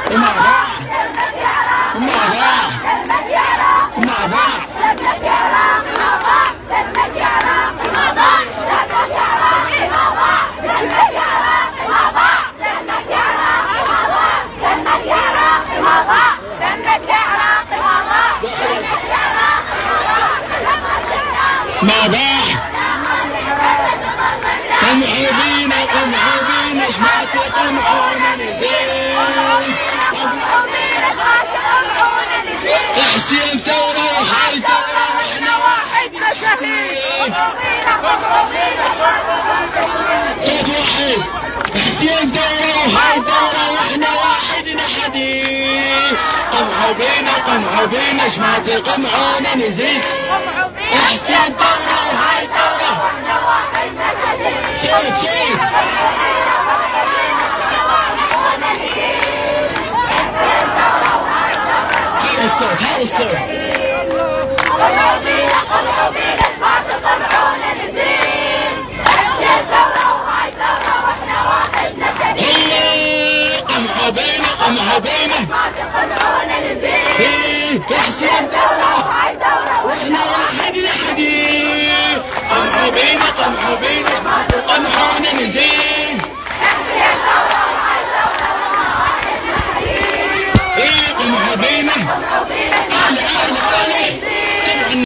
ومع بعض ومع بعض ومع بعض مع بعض قمحوا بينا قمحوا بينا جماعة قمحونا نزيد حسين ثورة وهاي ثورة واحنا واحد يا شهيد صوت واحد حسين ثورة وهاي ثورة واحنا واحد نحديد قمحوا بينا جماعة قمحونا نزيد حسين ثورة وهاي ثورة صوت صوت هذا الصوت